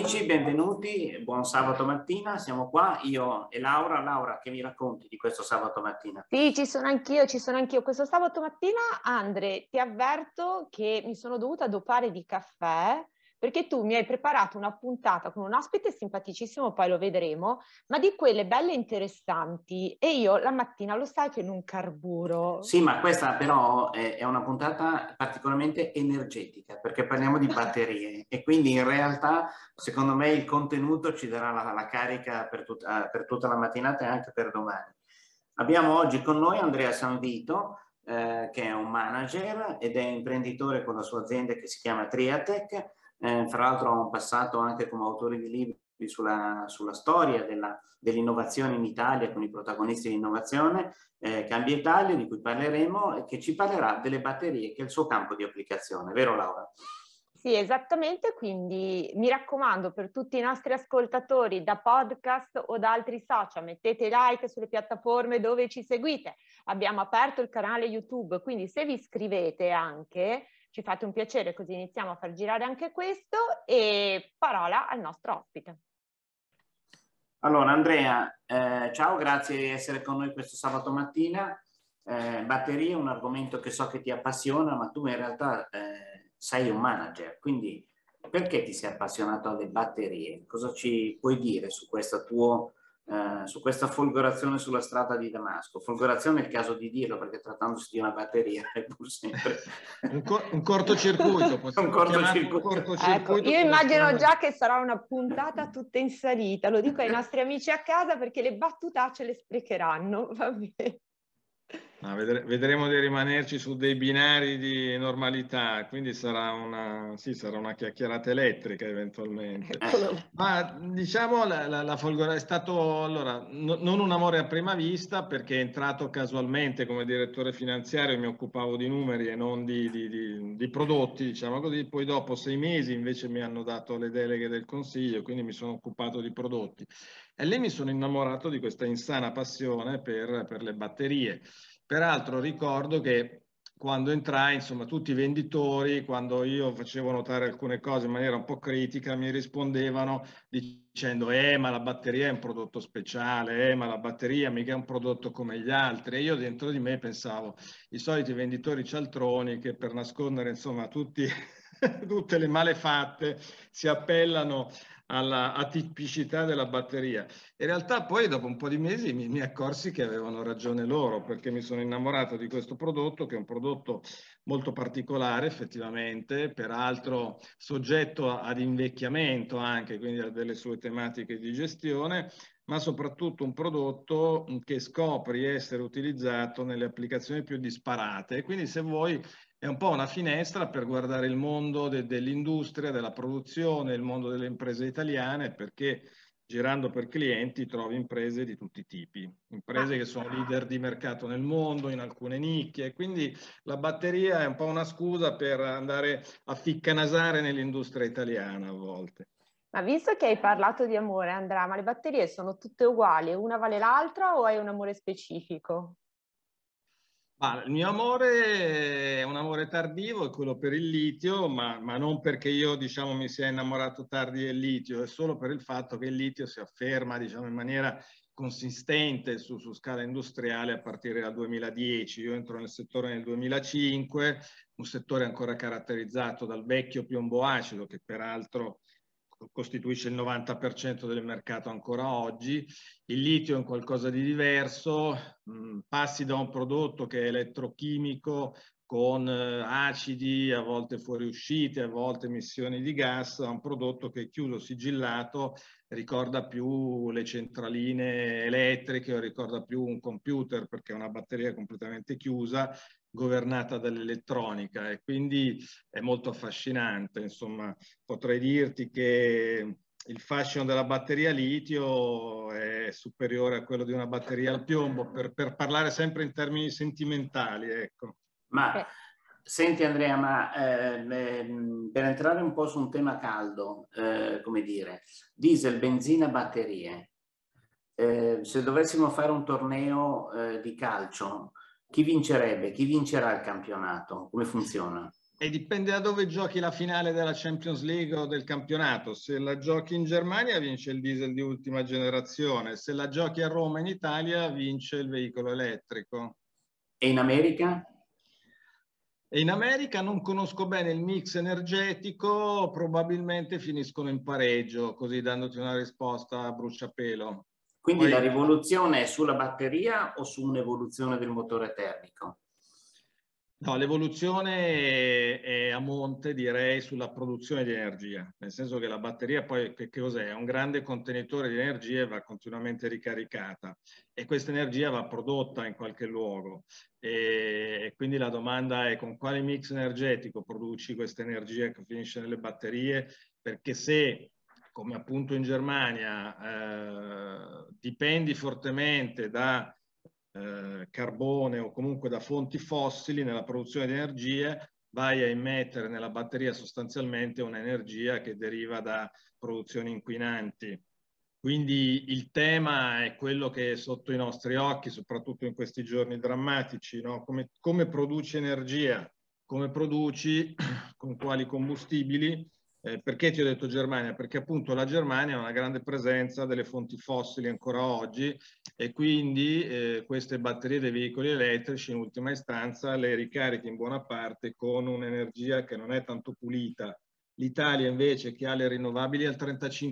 amici, benvenuti, buon sabato mattina, siamo qua, io e Laura. Laura, che mi racconti di questo sabato mattina? Sì, ci sono anch'io. Questo sabato mattina, Andre, ti avverto che mi sono dovuta dopare di caffè perché tu mi hai preparato una puntata con un ospite simpaticissimo, poi lo vedremo, ma di quelle belle e interessanti, e io la mattina lo sai che non carburo. Sì, ma questa però è una puntata particolarmente energetica perché parliamo di batterie e quindi in realtà secondo me il contenuto ci darà la carica per tutta la mattinata e anche per domani. Abbiamo oggi con noi Andrea Sanvito, che è un manager ed è imprenditore con la sua azienda che si chiama Triatech. Fra l'altro ha un passato anche come autore di libri sulla storia dell'innovazione in Italia con i protagonisti di innovazione, Cambia Italia, di cui parleremo, e che ci parlerà delle batterie, che è il suo campo di applicazione, vero Laura? Sì, esattamente, quindi mi raccomando per tutti i nostri ascoltatori da podcast o da altri social, mettete like sulle piattaforme dove ci seguite. Abbiamo aperto il canale YouTube, quindi se vi iscrivete anche, ci fate un piacere, così iniziamo a far girare anche questo, e parola al nostro ospite. Allora Andrea, ciao, grazie di essere con noi questo sabato mattina. Batterie è un argomento che so che ti appassiona, ma tu in realtà sei un manager, quindi perché ti sei appassionato alle batterie? Cosa ci puoi dire su su questa folgorazione sulla strada di Damasco? Folgorazione è il caso di dirlo, perché trattandosi di una batteria è pur sempre un cortocircuito, un cortocircuito. Ecco, io immagino già che sarà una puntata tutta in salita, lo dico ai nostri amici a casa perché le battutacce le sprecheranno, va bene. No, vedremo di rimanerci su dei binari di normalità, quindi sarà una chiacchierata elettrica eventualmente. Ma diciamo la Folgore è stato allora non un amore a prima vista, perché è entrato casualmente come direttore finanziario, mi occupavo di numeri e non di prodotti, diciamo così. Poi dopo 6 mesi invece mi hanno dato le deleghe del consiglio, quindi mi sono occupato di prodotti. E lì mi sono innamorato di questa insana passione per le batterie. Peraltro ricordo che quando entrai, insomma, tutti i venditori, quando io facevo notare alcune cose in maniera un po' critica, mi rispondevano dicendo ma la batteria è un prodotto speciale, ma la batteria mica è un prodotto come gli altri. E io dentro di me pensavo, i soliti venditori cialtroni che per nascondere, insomma, tutte le malefatte si appellano alla atipicità della batteria. In realtà poi dopo un po' di mesi mi accorsi che avevano ragione loro, perché mi sono innamorato di questo prodotto, che è un prodotto molto particolare effettivamente, peraltro soggetto ad invecchiamento anche, quindi a delle sue tematiche di gestione, ma soprattutto un prodotto che scopri essere utilizzato nelle applicazioni più disparate. E quindi se vuoi è un po' una finestra per guardare il mondo dell'industria, della produzione, il mondo delle imprese italiane, perché girando per clienti trovi imprese di tutti i tipi, imprese che sono leader di mercato nel mondo, in alcune nicchie, quindi la batteria è un po' una scusa per andare a ficcanasare nell'industria italiana a volte. Ma visto che hai parlato di amore, Andrea, ma le batterie sono tutte uguali, una vale l'altra o hai un amore specifico? Il mio amore è un amore tardivo, è quello per il litio, ma non perché io, diciamo, mi sia innamorato tardi del litio, è solo per il fatto che il litio si afferma, diciamo, in maniera consistente su scala industriale a partire dal 2010. Io entro nel settore nel 2005, un settore ancora caratterizzato dal vecchio piombo acido, che peraltro costituisce il 90% del mercato ancora oggi. Il litio è un qualcosa di diverso, passi da un prodotto che è elettrochimico con acidi, a volte fuoriuscite, a volte emissioni di gas, a un prodotto che è chiuso, sigillato, ricorda più le centraline elettriche o ricorda più un computer, perché è una batteria completamente chiusa, governata dall'elettronica, e quindi è molto affascinante. Insomma, potrei dirti che il fascino della batteria litio è superiore a quello di una batteria al piombo, per parlare sempre in termini sentimentali, ecco. Ma senti Andrea, per entrare un po' su un tema caldo, come dire, diesel, benzina, batterie. Se dovessimo fare un torneo di calcio, chi vincerebbe? Chi vincerà il campionato? Come funziona? E dipende da dove giochi la finale della Champions League o del campionato. Se la giochi in Germania vince il diesel di ultima generazione, se la giochi a Roma in Italia vince il veicolo elettrico. E in America? E in America non conosco bene il mix energetico, probabilmente finiscono in pareggio, così dandoti una risposta a bruciapelo. Quindi Poi, la rivoluzione è sulla batteria o su un'evoluzione del motore termico? no, l'evoluzione è a monte, direi, sulla produzione di energia, nel senso che la batteria poi che cos'è? È un grande contenitore di energia e va continuamente ricaricata e questa energia va prodotta in qualche luogo e quindi la domanda è con quale mix energetico produci questa energia che finisce nelle batterie, perché se come appunto in Germania dipendi fortemente da carbone o comunque da fonti fossili nella produzione di energia, vai a immettere nella batteria sostanzialmente un'energia che deriva da produzioni inquinanti. Quindi il tema è quello che è sotto i nostri occhi, soprattutto in questi giorni drammatici, no? Come produci energia, come produci, con quali combustibili. Perché ti ho detto Germania? Perché appunto la Germania ha una grande presenza delle fonti fossili ancora oggi e quindi queste batterie dei veicoli elettrici in ultima istanza le ricarichi in buona parte con un'energia che non è tanto pulita. L'Italia invece che ha le rinnovabili al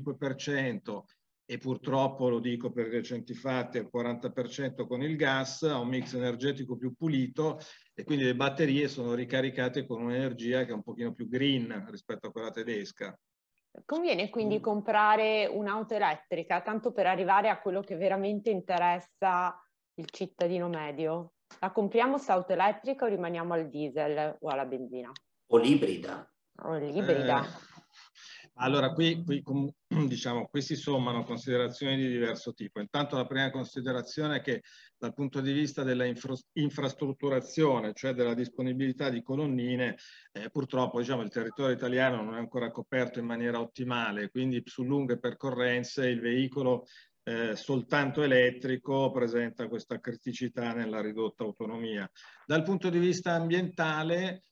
35% e purtroppo, lo dico per recenti fatti, al 40% con il gas, ha un mix energetico più pulito e quindi le batterie sono ricaricate con un'energia che è un pochino più green rispetto a quella tedesca. Conviene quindi comprare un'auto elettrica, tanto per arrivare a quello che veramente interessa il cittadino medio? La compriamo quest'auto elettrica o rimaniamo al diesel o alla benzina? O l'ibrida? O l'ibrida? Allora, diciamo, qui si sommano considerazioni di diverso tipo. Intanto la prima considerazione è che dal punto di vista della infrastrutturazione, cioè della disponibilità di colonnine, purtroppo diciamo, il territorio italiano non è ancora coperto in maniera ottimale, quindi su lunghe percorrenze il veicolo soltanto elettrico presenta questa criticità nella ridotta autonomia. Dal punto di vista ambientale,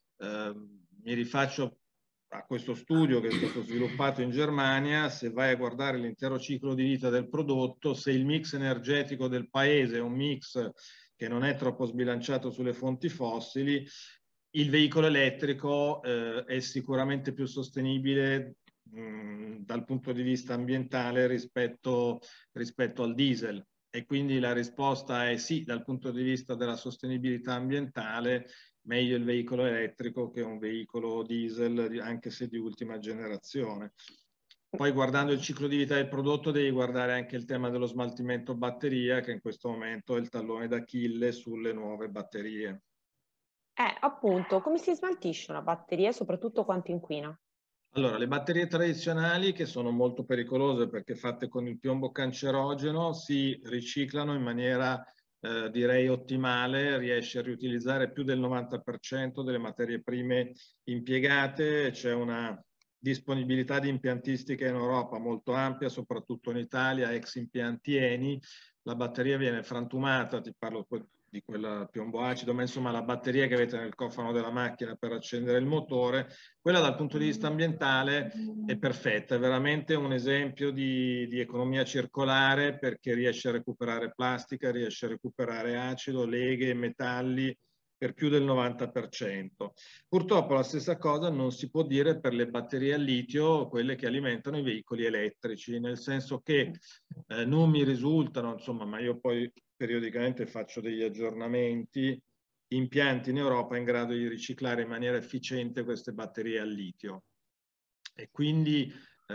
mi rifaccio a questo studio che è stato sviluppato in Germania. Se vai a guardare l'intero ciclo di vita del prodotto, se il mix energetico del paese è un mix che non è troppo sbilanciato sulle fonti fossili, il veicolo elettrico è sicuramente più sostenibile dal punto di vista ambientale rispetto al diesel. E quindi la risposta è sì, dal punto di vista della sostenibilità ambientale, meglio il veicolo elettrico che un veicolo diesel, anche se di ultima generazione. Poi guardando il ciclo di vita del prodotto devi guardare anche il tema dello smaltimento batteria, che in questo momento è il tallone d'Achille sulle nuove batterie. Appunto, come si smaltisce una batteria e soprattutto quanto inquina? Allora, le batterie tradizionali, che sono molto pericolose perché fatte con il piombo cancerogeno, si riciclano in maniera direi ottimale, riesce a riutilizzare più del 90% delle materie prime impiegate, c'è una disponibilità di impiantistica in Europa molto ampia, soprattutto in Italia, ex impianti Eni, la batteria viene frantumata, ti parlo di quella piombo acido, ma insomma la batteria che avete nel cofano della macchina per accendere il motore, quella dal punto di vista ambientale è perfetta, è veramente un esempio di economia circolare perché riesce a recuperare plastica, riesce a recuperare acido, leghe, metalli per più del 90%. Purtroppo la stessa cosa non si può dire per le batterie al litio, quelle che alimentano i veicoli elettrici, nel senso che non mi risultano, insomma, ma io poi periodicamente faccio degli aggiornamenti, impianti in Europa in grado di riciclare in maniera efficiente queste batterie al litio. E quindi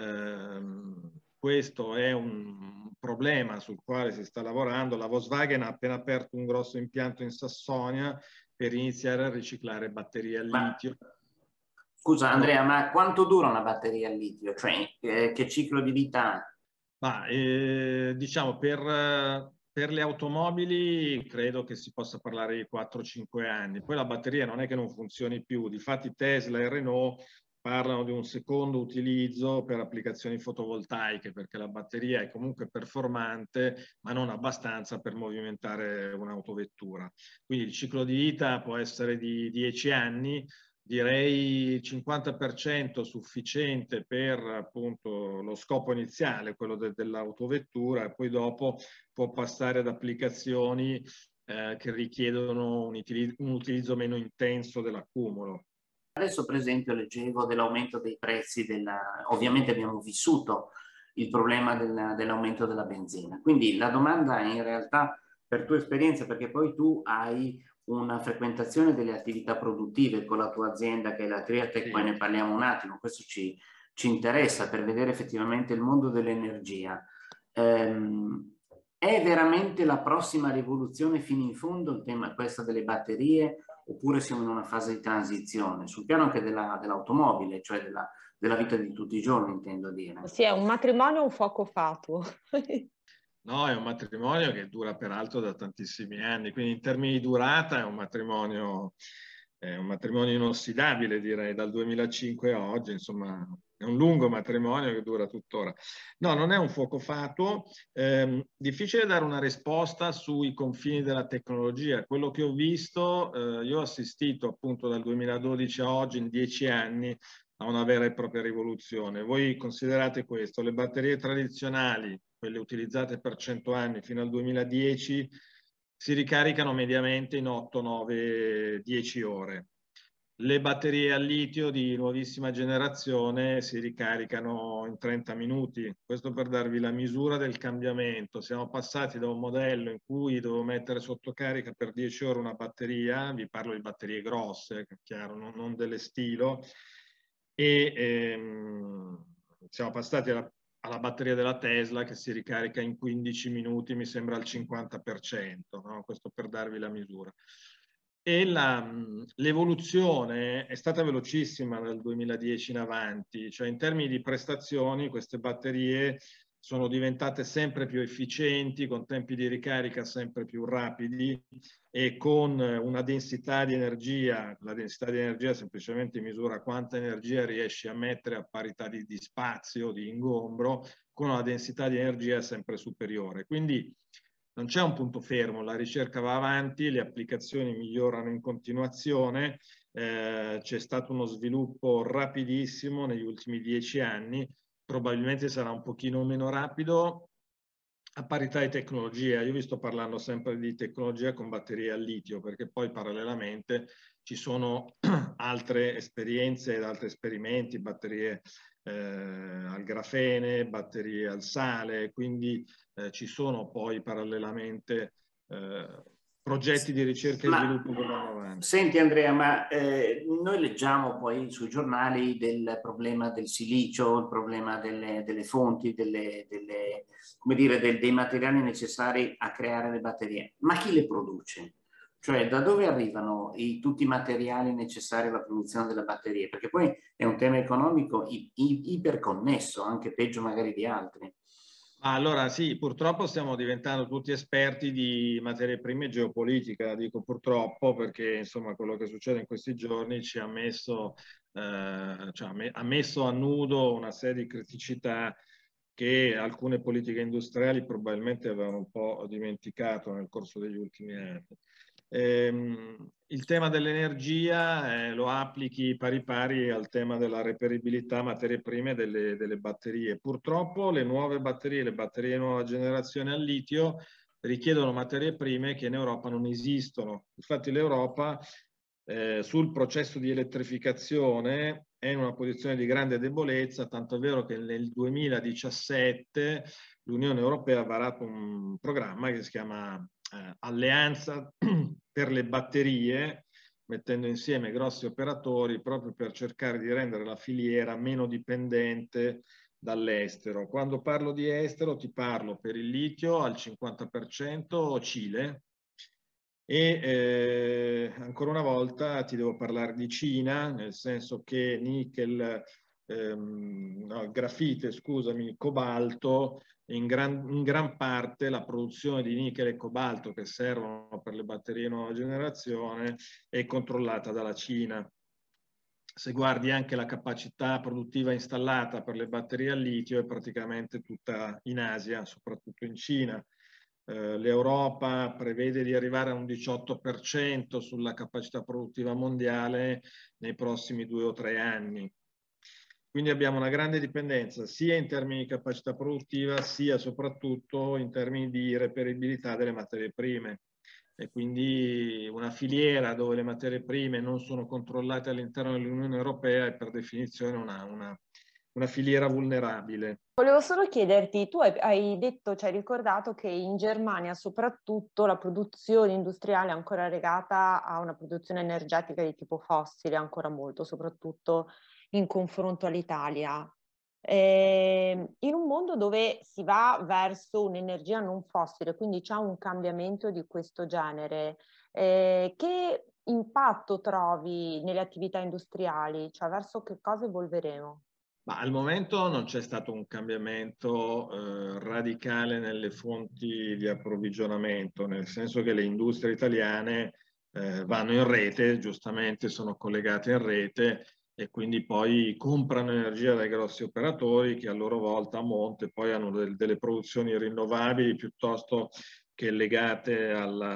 questo è un problema sul quale si sta lavorando. La Volkswagen ha appena aperto un grosso impianto in Sassonia per iniziare a riciclare batterie al litio. Scusa Andrea, ma quanto dura una batteria al litio? Cioè, che ciclo di vita ha? Diciamo per le automobili credo che si possa parlare di 4-5 anni. Poi la batteria non è che non funzioni più. Difatti Tesla e Renault parlano di un secondo utilizzo per applicazioni fotovoltaiche, perché la batteria è comunque performante, ma non abbastanza per movimentare un'autovettura. Quindi il ciclo di vita può essere di 10 anni, direi il 50% sufficiente per appunto lo scopo iniziale, quello dell'autovettura, e poi dopo può passare ad applicazioni che richiedono un utilizzo meno intenso dell'accumulo. Adesso per esempio leggevo dell'aumento dei prezzi, ovviamente abbiamo vissuto il problema dell'aumento della benzina, quindi la domanda è in realtà per tua esperienza, perché poi tu hai una frequentazione delle attività produttive con la tua azienda che è la Triatec, poi ne parliamo un attimo, questo ci interessa per vedere effettivamente il mondo dell'energia. È veramente la prossima rivoluzione fino in fondo il tema questa delle batterie, oppure siamo in una fase di transizione sul piano anche dell'automobile, cioè della vita di tutti i giorni, intendo dire? Sì, è un matrimonio o un fuoco fatuo? No, è un matrimonio che dura peraltro da tantissimi anni, quindi in termini di durata è un matrimonio inossidabile, direi, dal 2005 a oggi, insomma, è un lungo matrimonio che dura tuttora. No, non è un fuoco fatuo, difficile dare una risposta sui confini della tecnologia. Quello che ho visto, io ho assistito appunto dal 2012 a oggi, in 10 anni, a una vera e propria rivoluzione. Voi considerate questo, le batterie tradizionali, quelle utilizzate per 100 anni fino al 2010, si ricaricano mediamente in 8, 9, 10 ore. Le batterie al litio di nuovissima generazione si ricaricano in 30 minuti. Questo per darvi la misura del cambiamento. Siamo passati da un modello in cui dovevo mettere sotto carica per 10 ore una batteria, vi parlo di batterie grosse, chiaro, non delle stilo, e siamo passati alla batteria della Tesla che si ricarica in 15 minuti, mi sembra al 50%, no? Questo per darvi la misura. E l'evoluzione è stata velocissima dal 2010 in avanti, cioè in termini di prestazioni queste batterie sono diventate sempre più efficienti, con tempi di ricarica sempre più rapidi e con una densità di energia. La densità di energia semplicemente misura quanta energia riesci a mettere a parità di spazio, di ingombro, con una densità di energia sempre superiore. Quindi non c'è un punto fermo, la ricerca va avanti, le applicazioni migliorano in continuazione, c'è stato uno sviluppo rapidissimo negli ultimi 10 anni, probabilmente sarà un pochino meno rapido a parità di tecnologia. Io vi sto parlando sempre di tecnologia con batterie al litio, perché poi parallelamente ci sono altre esperienze ed altri esperimenti, batterie al grafene, batterie al sale, quindi ci sono poi parallelamente progetti di ricerca e sviluppo che vanno avanti. Senti Andrea, ma noi leggiamo poi sui giornali del problema del silicio, il problema delle fonti, come dire, dei materiali necessari a creare le batterie. Ma chi le produce? Cioè, da dove arrivano tutti i materiali necessari alla produzione delle batterie? Perché poi è un tema economico iperconnesso, anche peggio magari di altri. Allora sì, purtroppo stiamo diventando tutti esperti di materie prime e geopolitica, dico purtroppo perché insomma quello che succede in questi giorni ci ha messo, ha messo a nudo una serie di criticità che alcune politiche industriali probabilmente avevano un po' dimenticato nel corso degli ultimi anni. Il tema dell'energia lo applichi pari pari al tema della reperibilità materie prime delle batterie. Purtroppo le nuove batterie, le batterie nuova generazione al litio richiedono materie prime che in Europa non esistono. Infatti l'Europa sul processo di elettrificazione è in una posizione di grande debolezza, tanto è vero che nel 2017 l'Unione Europea ha varato un programma che si chiama Alleanza per le batterie, mettendo insieme grossi operatori proprio per cercare di rendere la filiera meno dipendente dall'estero. Quando parlo di estero ti parlo per il litio al 50% Cile e ancora una volta ti devo parlare di Cina, nel senso che nickel, no, grafite, scusami, cobalto, in gran parte la produzione di nickel e cobalto che servono per le batterie nuova generazione è controllata dalla Cina. Se guardi anche la capacità produttiva installata per le batterie al litio è praticamente tutta in Asia, soprattutto in Cina. L'Europa prevede di arrivare a un 18% sulla capacità produttiva mondiale nei prossimi 2 o 3 anni. Quindi abbiamo una grande dipendenza sia in termini di capacità produttiva, sia soprattutto in termini di reperibilità delle materie prime. E quindi una filiera dove le materie prime non sono controllate all'interno dell'Unione Europea è per definizione una filiera vulnerabile. Volevo solo chiederti, tu hai detto, ci hai ricordato che in Germania soprattutto la produzione industriale è ancora legata a una produzione energetica di tipo fossile, ancora molto, soprattutto in confronto all'Italia. In un mondo dove si va verso un'energia non fossile, quindi c'è un cambiamento di questo genere, che impatto trovi nelle attività industriali? Cioè verso che cosa evolveremo? Ma al momento non c'è stato un cambiamento radicale nelle fonti di approvvigionamento, nel senso che le industrie italiane vanno in rete, giustamente sono collegate in rete e quindi poi comprano energia dai grossi operatori che a loro volta a monte poi hanno delle produzioni rinnovabili piuttosto che legate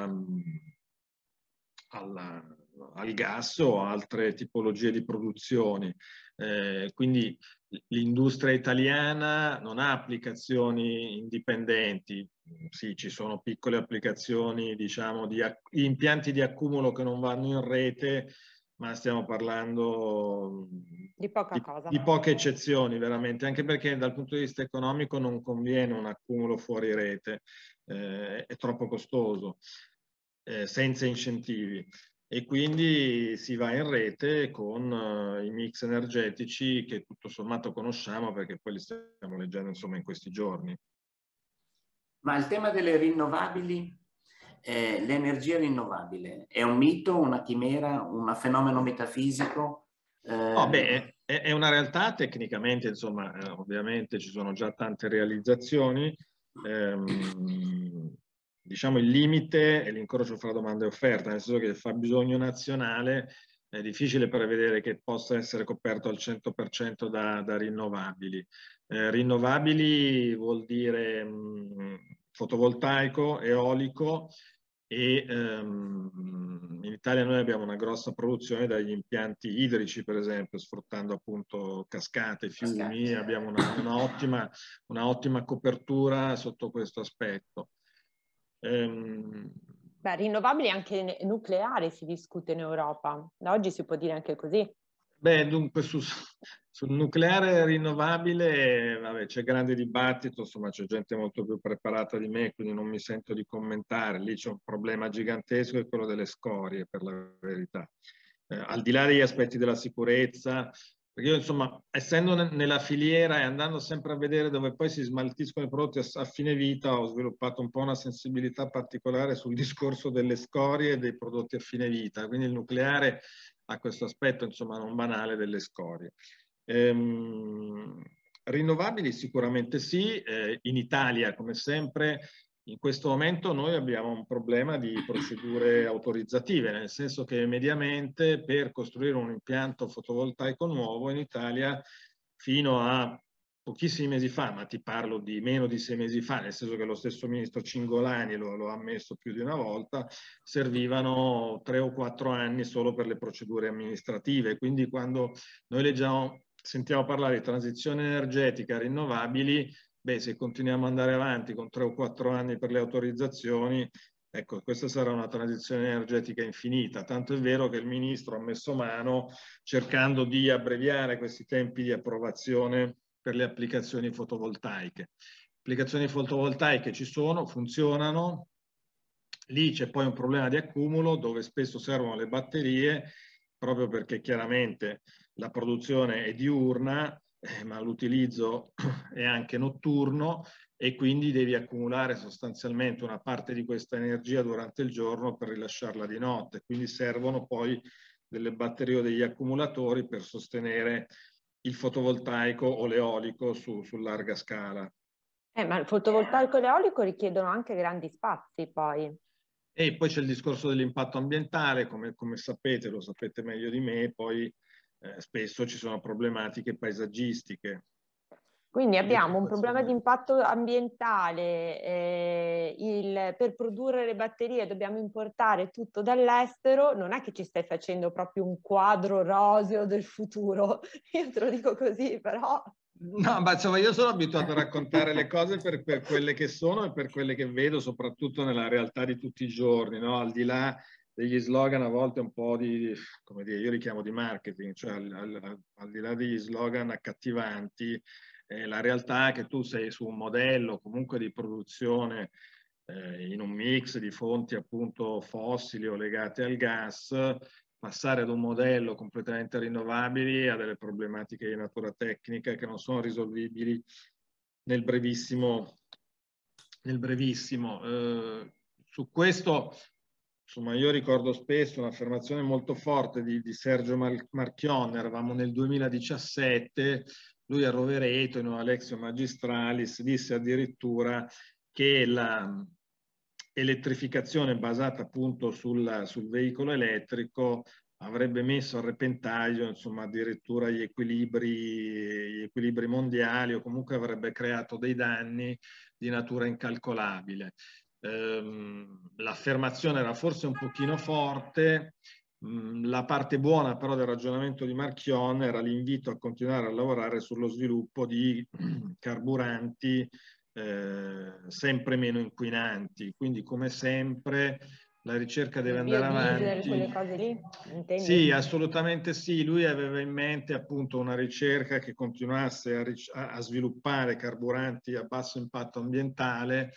al gas o altre tipologie di produzioni. Quindi l'industria italiana non ha applicazioni indipendenti, sì, ci sono piccole applicazioni, diciamo, di impianti di accumulo che non vanno in rete, ma stiamo parlando di poca cosa. Di poche eccezioni veramente, anche perché dal punto di vista economico non conviene un accumulo fuori rete, è troppo costoso, senza incentivi. E quindi si va in rete con i mix energetici che tutto sommato conosciamo perché poi li stiamo leggendo insomma in questi giorni. Ma il tema delle rinnovabili, l'energia rinnovabile, è un mito, una chimera, un fenomeno metafisico? No, beh, è una realtà tecnicamente, insomma, ovviamente ci sono già tante realizzazioni. Diciamo il limite è l'incrocio fra domanda e offerta, nel senso che il fabbisogno nazionale è difficile prevedere che possa essere coperto al 100% da rinnovabili. Rinnovabili vuol dire fotovoltaico, eolico e in Italia noi abbiamo una grossa produzione dagli impianti idrici, per esempio, sfruttando appunto cascate, fiumi, abbiamo una ottima copertura sotto questo aspetto. Beh, rinnovabili anche nucleari si discute in Europa. Da oggi si può dire anche così. Beh, dunque sul nucleare rinnovabile vabbè, c'è grande dibattito, insomma c'è gente molto più preparata di me, quindi non mi sento di commentare. Lì c'è un problema gigantesco, è quello delle scorie, per la verità. Al di là degli aspetti della sicurezza, perché io insomma, essendo nella filiera e andando sempre a vedere dove poi si smaltiscono i prodotti a fine vita, ho sviluppato un po' una sensibilità particolare sul discorso delle scorie e dei prodotti a fine vita. Quindi il nucleare ha questo aspetto insomma non banale delle scorie. Rinnovabili sicuramente sì, in Italia come sempre in questo momento noi abbiamo un problema di procedure autorizzative, nel senso che mediamente per costruire un impianto fotovoltaico nuovo in Italia fino a pochissimi mesi fa, ma ti parlo di meno di 6 mesi fa, nel senso che lo stesso ministro Cingolani lo ha ammesso più di una volta, servivano 3 o 4 anni solo per le procedure amministrative. Quindi quando noi sentiamo parlare di transizione energetica, rinnovabili, beh, se continuiamo ad andare avanti con 3 o 4 anni per le autorizzazioni, ecco, questa sarà una transizione energetica infinita. Tanto è vero che il ministro ha messo mano cercando di abbreviare questi tempi di approvazione per le applicazioni fotovoltaiche. Applicazioni fotovoltaiche ci sono, funzionano. Lì c'è poi un problema di accumulo dove spesso servono le batterie, proprio perché chiaramente la produzione è diurna, ma l'utilizzo è anche notturno e quindi devi accumulare sostanzialmente una parte di questa energia durante il giorno per rilasciarla di notte. Quindi servono poi delle batterie o degli accumulatori per sostenere il fotovoltaico o l'eolico su larga scala. Ma il fotovoltaico e l'eolico richiedono anche grandi spazi poi. E poi c'è il discorso dell'impatto ambientale, come sapete, lo sapete meglio di me, poi spesso ci sono problematiche paesaggistiche. Quindi abbiamo un problema di impatto ambientale, per produrre le batterie dobbiamo importare tutto dall'estero, non è che ci stai facendo proprio un quadro roseo del futuro, io te lo dico così, però... No, ma insomma io sono abituato a raccontare le cose per quelle che sono e per quelle che vedo, soprattutto nella realtà di tutti i giorni, no? Al di là degli slogan, a volte un po' di, come dire, io li chiamo di marketing, cioè al di là degli slogan accattivanti, la realtà è che tu sei su un modello comunque di produzione in un mix di fonti appunto fossili o legate al gas. Passare ad un modello completamente rinnovabili a delle problematiche di natura tecnica che non sono risolvibili nel brevissimo. Su questo, insomma, io ricordo spesso un'affermazione molto forte di Sergio Marchionne. Eravamo nel 2017, lui a Rovereto, in un Alexio Magistralis, disse addirittura che la elettrificazione basata appunto sul veicolo elettrico avrebbe messo a repentaglio, insomma, addirittura gli equilibri mondiali, o comunque avrebbe creato dei danni di natura incalcolabile. L'affermazione era forse un pochino forte. La parte buona però del ragionamento di Marchionne era l'invito a continuare a lavorare sullo sviluppo di carburanti sempre meno inquinanti, quindi come sempre la ricerca deve andare avanti. Quelle cose lì, intendi? Sì, assolutamente sì. Lui aveva in mente appunto una ricerca che continuasse a sviluppare carburanti a basso impatto ambientale.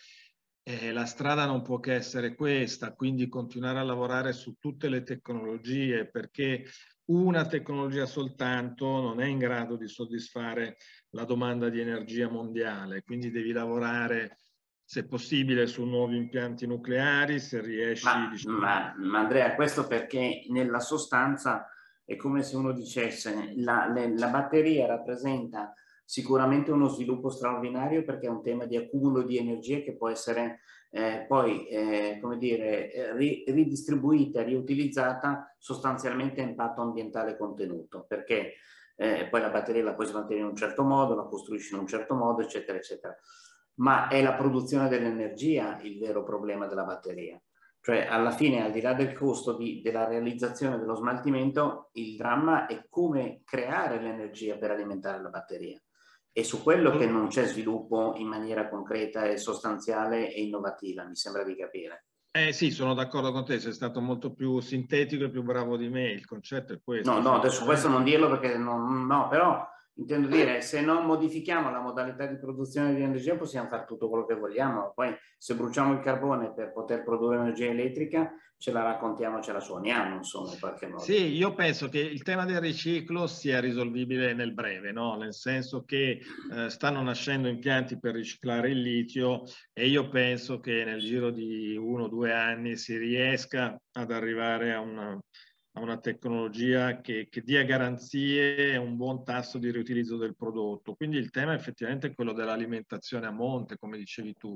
La strada non può che essere questa, quindi continuare a lavorare su tutte le tecnologie, perché una tecnologia soltanto non è in grado di soddisfare la domanda di energia mondiale, quindi devi lavorare, se possibile, su nuovi impianti nucleari, se riesci... Ma Andrea, questo perché nella sostanza è come se uno dicesse la batteria rappresenta sicuramente uno sviluppo straordinario, perché è un tema di accumulo di energie che può essere poi come dire, ridistribuita, riutilizzata sostanzialmente a impatto ambientale contenuto, perché poi la batteria la puoi smantenere in un certo modo, la costruisci in un certo modo, eccetera, eccetera. Ma è la produzione dell'energia il vero problema della batteria. Cioè, alla fine, al di là del costo della realizzazione dello smaltimento, il dramma è come creare l'energia per alimentare la batteria. E su quello che non c'è sviluppo in maniera concreta e sostanziale e innovativa, mi sembra di capire. Sì, sono d'accordo con te, sei stato molto più sintetico e più bravo di me, il concetto è questo. No, adesso questo non dirlo perché no, però intendo dire, se non modifichiamo la modalità di produzione di energia possiamo fare tutto quello che vogliamo, poi se bruciamo il carbone per poter produrre energia elettrica ce la raccontiamo, ce la suoniamo, insomma, in qualche modo. Sì, io penso che il tema del riciclo sia risolvibile nel breve, no? Nel senso che stanno nascendo impianti per riciclare il litio e io penso che nel giro di 1 o 2 anni si riesca ad arrivare a una tecnologia che dia garanzie e un buon tasso di riutilizzo del prodotto. Quindi il tema effettivamente è quello dell'alimentazione a monte, come dicevi tu.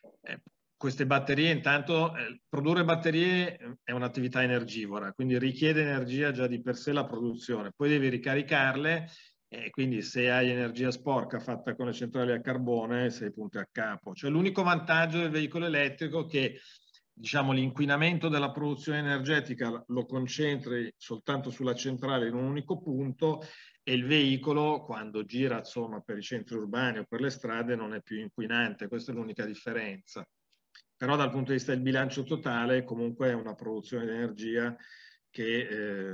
Queste batterie, intanto, produrre batterie è un'attività energivora, quindi richiede energia già di per sé la produzione. Poi devi ricaricarle e quindi se hai energia sporca fatta con le centrali a carbone sei punto a capo. Cioè l'unico vantaggio del veicolo elettrico è che, diciamo, l'inquinamento della produzione energetica lo concentri soltanto sulla centrale in un unico punto e il veicolo, quando gira, insomma, per i centri urbani o per le strade, non è più inquinante. Questa è l'unica differenza. Però dal punto di vista del bilancio totale comunque è una produzione di energia che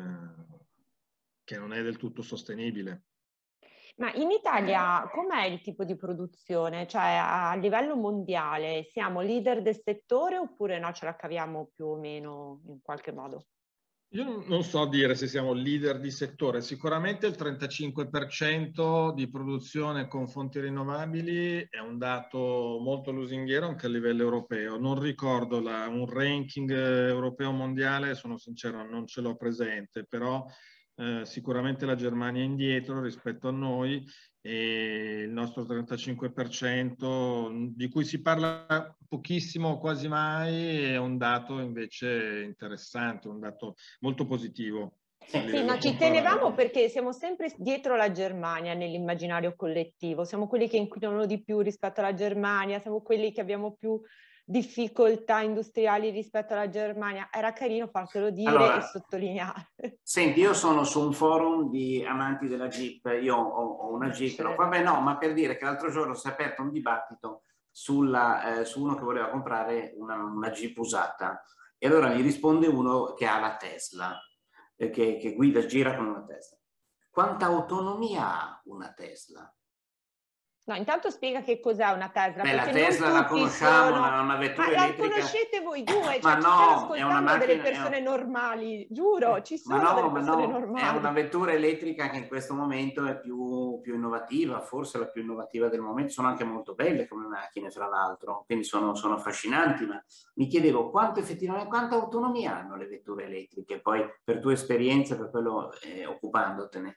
non è del tutto sostenibile. Ma in Italia com'è il tipo di produzione? Cioè a livello mondiale siamo leader del settore oppure no, ce la caviamo più o meno in qualche modo? Io non so dire se siamo leader di settore, sicuramente il 35% di produzione con fonti rinnovabili è un dato molto lusinghiero anche a livello europeo. Non ricordo un ranking europeo mondiale, sono sincero, non ce l'ho presente, però sicuramente la Germania è indietro rispetto a noi e il nostro 35% di cui si parla pochissimo, quasi mai, è un dato invece interessante, un dato molto positivo. Sì, no, ci tenevamo perché siamo sempre dietro la Germania nell'immaginario collettivo, siamo quelli che inquinano di più rispetto alla Germania, siamo quelli che abbiamo più difficoltà industriali rispetto alla Germania. Era carino fartelo dire e sottolineare. Senti, io sono su un forum di amanti della Jeep, io ho una Jeep, no, vabbè no, ma per dire che l'altro giorno si è aperto un dibattito su uno che voleva comprare una Jeep usata, e allora mi risponde uno che ha la Tesla, che gira con una Tesla. Quanta autonomia ha una Tesla? No, intanto spiega che cos'è una Tesla. Beh, la Tesla la conosciamo, una vettura elettrica. Ma la conoscete voi due? Ma cioè, no, ci stanno ascoltando macchina, delle persone normali, giuro, ci sono delle persone normali. È una vettura elettrica che in questo momento è più innovativa, forse la più innovativa del momento. Sono anche molto belle come macchine, fra l'altro, quindi sono affascinanti, ma mi chiedevo effettivamente quanta autonomia hanno le vetture elettriche, poi per tua esperienza, per quello occupandotene.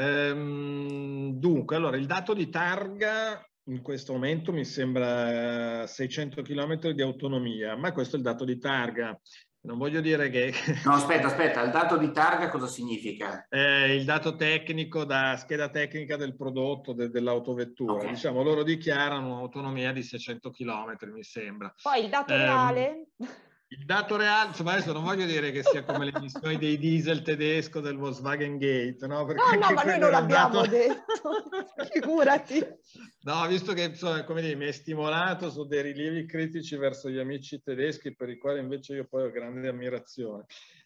Dunque, allora, il dato di targa in questo momento mi sembra 600 km di autonomia, ma questo è il dato di targa. Non voglio dire che... No, aspetta, il dato di targa cosa significa? Il dato tecnico da scheda tecnica del prodotto, dell'autovettura. Okay. Diciamo, loro dichiarano un'autonomia di 600 km, mi sembra. Poi il dato reale... Il dato reale, insomma, adesso non voglio dire che sia come le emissioni dei diesel tedesco del Volkswagen Gate, no? Perché no, ma noi non l'abbiamo detto, figurati. No, visto che, insomma, come dire, mi hai stimolato su dei rilievi critici verso gli amici tedeschi, per i quali invece io poi ho grande ammirazione.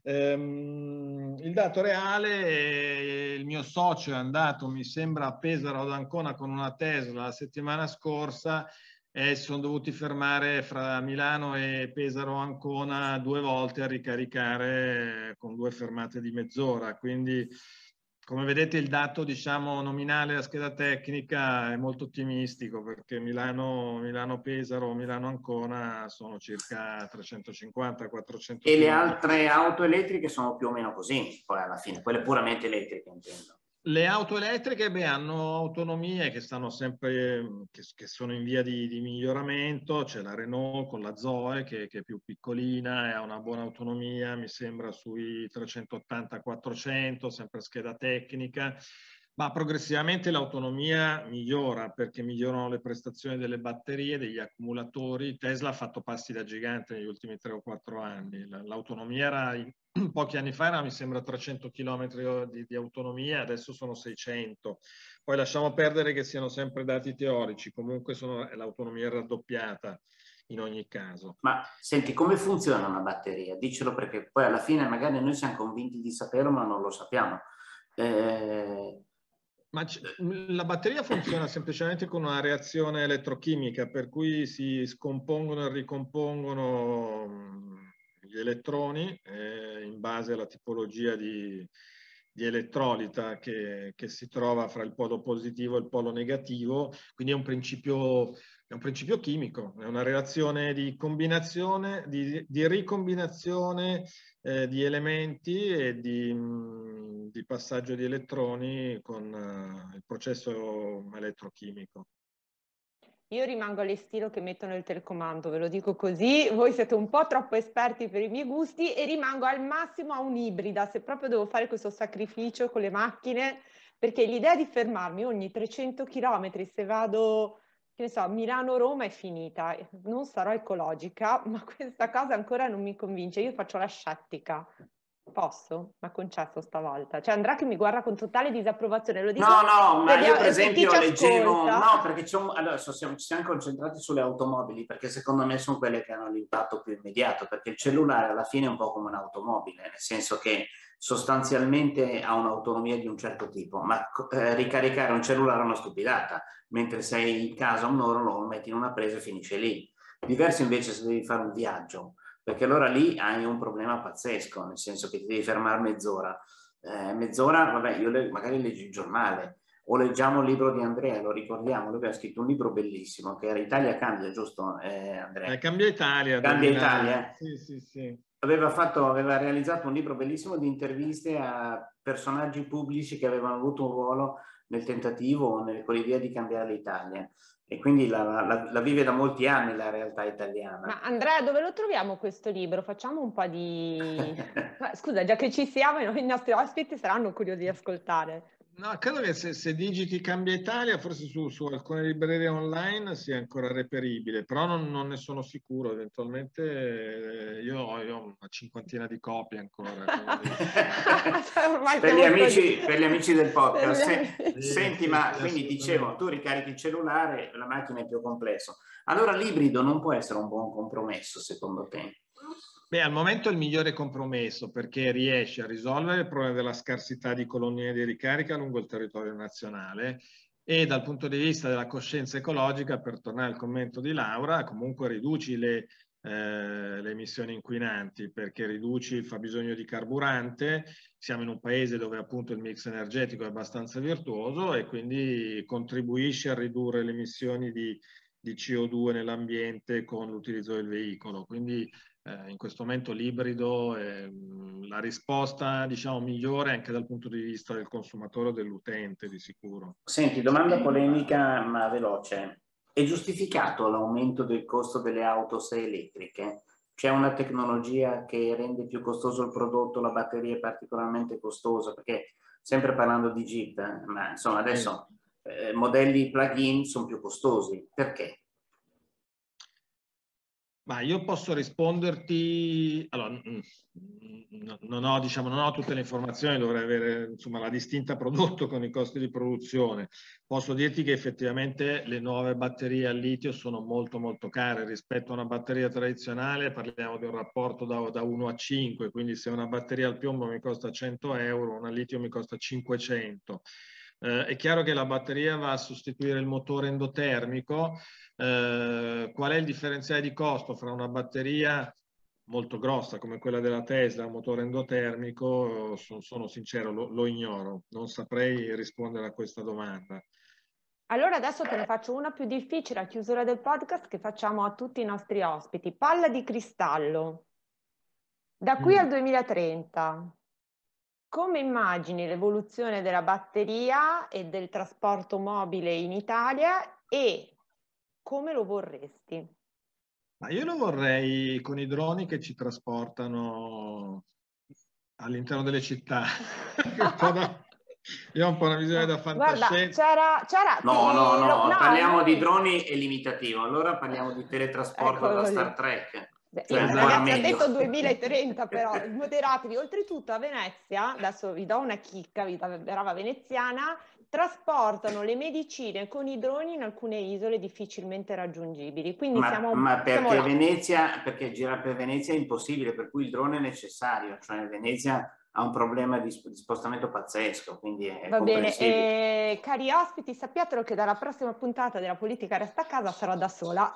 Il dato reale, il mio socio è andato, mi sembra, a Pesaro ad Ancona con una Tesla la settimana scorsa, e sono dovuti fermare fra Milano e Pesaro Ancona 2 volte a ricaricare con 2 fermate di mezz'ora. Quindi, come vedete, il dato, diciamo, nominale a scheda tecnica è molto ottimistico, perché Milano-Pesaro, Milano-Ancona sono circa 350-400 E km. le altre auto elettriche sono più o meno così, poi alla fine, quelle puramente elettriche, intendo. Le auto elettriche, hanno autonomie che stanno sempre, che sono in via di miglioramento. C'è la Renault con la Zoe che è più piccolina e ha una buona autonomia, mi sembra sui 380-400, sempre scheda tecnica, ma progressivamente l'autonomia migliora perché migliorano le prestazioni delle batterie, degli accumulatori. Tesla ha fatto passi da gigante negli ultimi 3 o 4 anni. L'autonomia era... Pochi anni fa mi sembra 300 km di autonomia, adesso sono 600. Poi lasciamo perdere che siano sempre dati teorici, comunque l'autonomia è raddoppiata in ogni caso. Ma senti, come funziona una batteria? Dicelo, perché poi alla fine magari noi siamo convinti di saperlo, ma non lo sappiamo. Ma la batteria funziona semplicemente con una reazione elettrochimica, per cui si scompongono e ricompongono gli elettroni in base alla tipologia di elettrolita che si trova fra il polo positivo e il polo negativo. Quindi è un principio chimico, è una reazione di combinazione, di ricombinazione di elementi e di passaggio di elettroni con il processo elettrochimico. Io rimango all'estilo che mettono il telecomando, ve lo dico così, voi siete un po' troppo esperti per i miei gusti, e rimango al massimo a un'ibrida, se proprio devo fare questo sacrificio con le macchine, perché l'idea di fermarmi ogni 300 km se vado, che ne so, Milano-Roma è finita. Non sarò ecologica, ma questa cosa ancora non mi convince. Io faccio la scettica. Posso? Ma concesso stavolta. Cioè Andrea che mi guarda con totale disapprovazione. Lo dico no, ma io per chi esempio ci leggevo... ascolta. No, perché adesso ci siamo concentrati sulle automobili, perché secondo me sono quelle che hanno l'impatto più immediato, perché il cellulare alla fine è un po' come un'automobile, nel senso che sostanzialmente ha un'autonomia di un certo tipo, ma ricaricare un cellulare è una stupidata, mentre sei in casa un'ora, lo metti in una presa e finisce lì. Diverso invece se devi fare un viaggio, perché allora lì hai un problema pazzesco, nel senso che ti devi fermare mezz'ora. Mezz'ora, vabbè, magari leggi il giornale, o leggiamo il libro di Andrea, lo ricordiamo, lui aveva scritto un libro bellissimo, che era Italia Cambia, giusto Andrea? Cambia Italia. Cambia Italia. Sì. Aveva realizzato un libro bellissimo di interviste a personaggi pubblici che avevano avuto un ruolo nel tentativo o nell'idea di cambiare l'Italia. e quindi la vive da molti anni la realtà italiana. Ma Andrea, dove lo troviamo questo libro? Facciamo un po' di... Scusa, già che ci siamo, i nostri ospiti saranno curiosi di ascoltare. No, credo che se digiti Cambia Italia, forse su alcune librerie online sia ancora reperibile, però non ne sono sicuro. Eventualmente io ho una cinquantina di copie ancora. Per gli amici del podcast. Senti, ma quindi dicevo, tu ricarichi il cellulare, la macchina è più complesso. Allora l'ibrido non può essere un buon compromesso, secondo te? Beh, al momento è il migliore compromesso perché riesce a risolvere il problema della scarsità di colonnine di ricarica lungo il territorio nazionale e dal punto di vista della coscienza ecologica, per tornare al commento di Laura, comunque riduci le emissioni inquinanti perché riduci il fabbisogno di carburante. Siamo in un paese dove appunto il mix energetico è abbastanza virtuoso e quindi contribuisce a ridurre le emissioni di CO2 nell'ambiente con l'utilizzo del veicolo. Quindi in questo momento l'ibrido è la risposta, diciamo, migliore anche dal punto di vista del consumatore o dell'utente, di sicuro. Senti, domanda polemica ma veloce. È giustificato l'aumento del costo delle auto se elettriche? C'è una tecnologia che rende più costoso il prodotto, la batteria è particolarmente costosa? Perché sempre parlando di Jeep, ma insomma adesso modelli plug-in sono più costosi. Perché? Ma io posso risponderti, allora, non ho tutte le informazioni, dovrei avere insomma la distinta prodotto con i costi di produzione. Posso dirti che effettivamente le nuove batterie al litio sono molto molto care rispetto a una batteria tradizionale, parliamo di un rapporto da 1 a 5, quindi se una batteria al piombo mi costa 100 euro, una al litio mi costa 500. È chiaro che la batteria va a sostituire il motore endotermico. Qual è il differenziale di costo fra una batteria molto grossa come quella della Tesla, un motore endotermico? Sono sincero, lo ignoro, non saprei rispondere a questa domanda. Allora adesso te ne faccio una più difficile a chiusura del podcast che facciamo a tutti i nostri ospiti. Palla di cristallo. Da qui al 2030, come immagini l'evoluzione della batteria e del trasporto mobile in Italia e come lo vorresti? Ma io lo vorrei con i droni che ci trasportano all'interno delle città. Io ho un po' una visione da fantascienza. Guarda, c'era no, parliamo di droni è limitativo. Allora parliamo di teletrasporto da Star Trek. Cioè, ragazzi, ha detto 2030 però, moderatevi. Oltretutto a Venezia, adesso vi do una chicca, brava veneziana, trasportano le medicine con i droni in alcune isole difficilmente raggiungibili. Quindi ma perché Venezia, perché girare per Venezia è impossibile, per cui il drone è necessario, cioè Venezia ha un problema di spostamento pazzesco, quindi è va bene. Cari ospiti, sappiatelo che dalla prossima puntata della Politica Resta a Casa sarò da sola.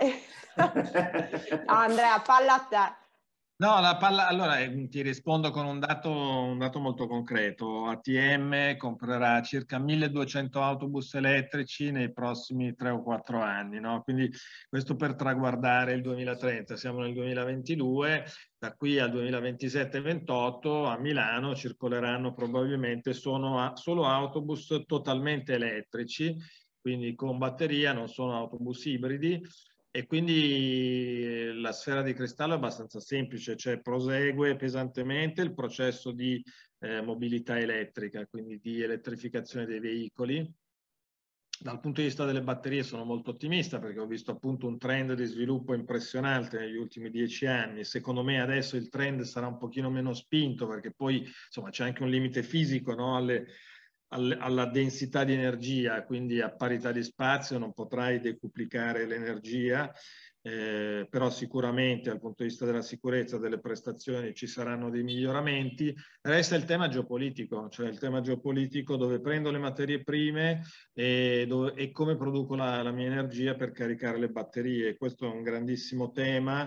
Andrea, palla a te. No, la palla, allora ti rispondo con un dato molto concreto. ATM comprerà circa 1200 autobus elettrici nei prossimi 3 o 4 anni, no? Quindi questo per traguardare il 2030. Siamo nel 2022, da qui al 2027-28 a Milano circoleranno probabilmente solo autobus totalmente elettrici, quindi con batteria, non sono autobus ibridi. E quindi la sfera di cristallo è abbastanza semplice, cioè prosegue pesantemente il processo di mobilità elettrica, quindi di elettrificazione dei veicoli. Dal punto di vista delle batterie sono molto ottimista perché ho visto appunto un trend di sviluppo impressionante negli ultimi 10 anni. Secondo me adesso il trend sarà un pochino meno spinto perché poi insomma c'è anche un limite fisico, no? Alla densità di energia, quindi a parità di spazio non potrai decuplicare l'energia, però sicuramente dal punto di vista della sicurezza, delle prestazioni ci saranno dei miglioramenti. Resta il tema geopolitico, cioè il tema geopolitico dove prendo le materie prime e come produco la mia energia per caricare le batterie. Questo è un grandissimo tema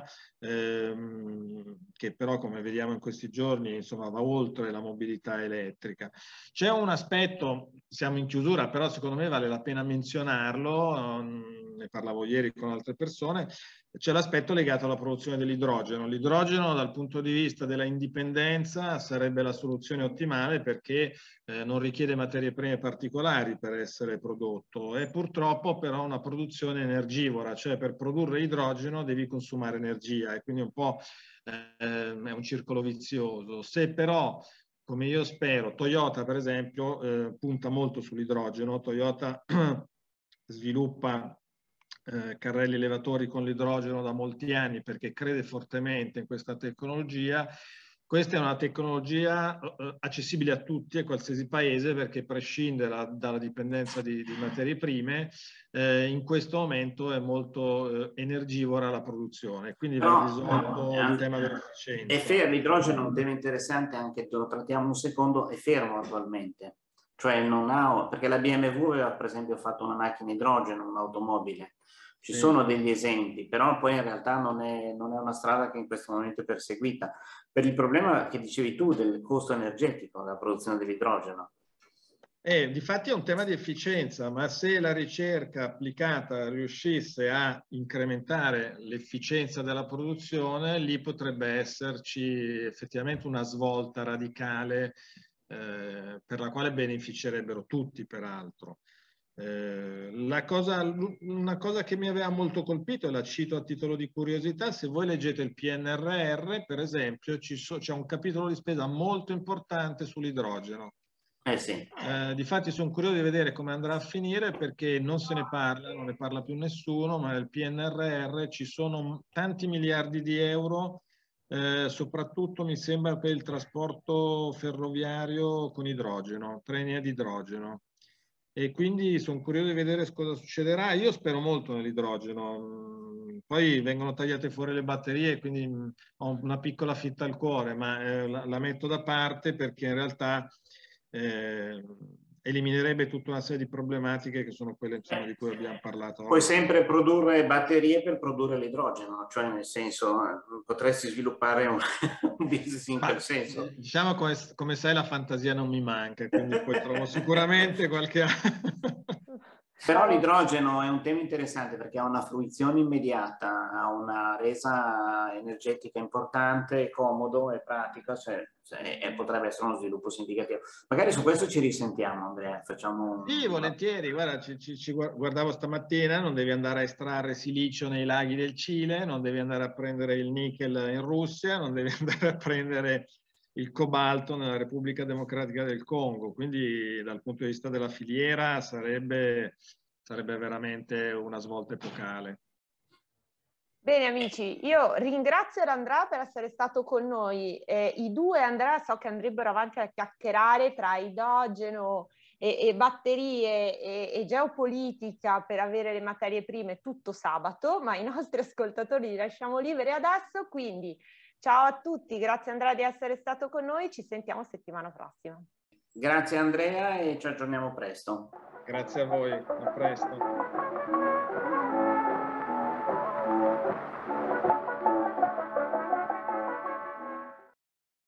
che però, come vediamo in questi giorni, insomma, va oltre la mobilità elettrica. C'è un aspetto, siamo in chiusura, però secondo me vale la pena menzionarlo. ne parlavo ieri con altre persone, c'è l'aspetto legato alla produzione dell'idrogeno. L'idrogeno dal punto di vista della indipendenza sarebbe la soluzione ottimale perché non richiede materie prime particolari per essere prodotto. È purtroppo però una produzione energivora, cioè per produrre idrogeno devi consumare energia e quindi un po' è un circolo vizioso. Se però, come io spero, Toyota per esempio punta molto sull'idrogeno, Toyota sviluppa carrelli elevatori con l'idrogeno da molti anni perché crede fortemente in questa tecnologia. Questa è una tecnologia accessibile a tutti, a qualsiasi paese, perché prescinde dalla dipendenza di materie prime. In questo momento è molto energivora la produzione, quindi va risolto il tema dell'efficienza. È fermo, l'idrogeno è un tema interessante, anche lo trattiamo un secondo, è fermo attualmente. Cioè non ha, perché la BMW aveva per esempio fatto una macchina idrogeno, un'automobile. Ci sono degli esempi, però poi in realtà non è una strada che in questo momento è perseguita. Per il problema che dicevi tu del costo energetico della produzione dell'idrogeno. Difatti è un tema di efficienza, ma se la ricerca applicata riuscisse a incrementare l'efficienza della produzione, lì potrebbe esserci effettivamente una svolta radicale per la quale beneficerebbero tutti, peraltro. Una cosa che mi aveva molto colpito, e la cito a titolo di curiosità, se voi leggete il PNRR, per esempio, c'è un capitolo di spesa molto importante sull'idrogeno. Sì. Difatti sono curioso di vedere come andrà a finire perché non se ne parla, non ne parla più nessuno, ma nel PNRR ci sono tanti miliardi di euro, soprattutto mi sembra per il trasporto ferroviario con idrogeno, treni ad idrogeno. E quindi sono curioso di vedere cosa succederà. Io spero molto nell'idrogeno. Poi vengono tagliate fuori le batterie, quindi ho una piccola fitta al cuore, ma la metto da parte perché in realtà eliminerebbe tutta una serie di problematiche che sono quelle insomma, di cui abbiamo parlato. Puoi sempre produrre batterie per produrre l'idrogeno, cioè nel senso potresti sviluppare un business in quel senso. Diciamo come sai la fantasia non mi manca, quindi poi trovo sicuramente qualche... Però l'idrogeno è un tema interessante perché ha una fruizione immediata, ha una resa energetica importante, è comodo, è pratico, e potrebbe essere uno sviluppo significativo. Magari su questo ci risentiamo, Andrea. Facciamo Sì, volentieri. Guarda, ci guardavo stamattina, non devi andare a estrarre silicio nei laghi del Cile, non devi andare a prendere il nickel in Russia, non devi andare a prendere il cobalto nella Repubblica Democratica del Congo. Quindi dal punto di vista della filiera sarebbe veramente una svolta epocale. Bene amici, io ringrazio Andrea per essere stato con noi. I due Andrea so che andrebbero avanti a chiacchierare tra idrogeno e batterie e geopolitica per avere le materie prime tutto sabato, ma i nostri ascoltatori li lasciamo liberi adesso, quindi ciao a tutti, grazie Andrea di essere stato con noi, ci sentiamo settimana prossima. Grazie Andrea e ci aggiorniamo presto. Grazie a voi, a presto.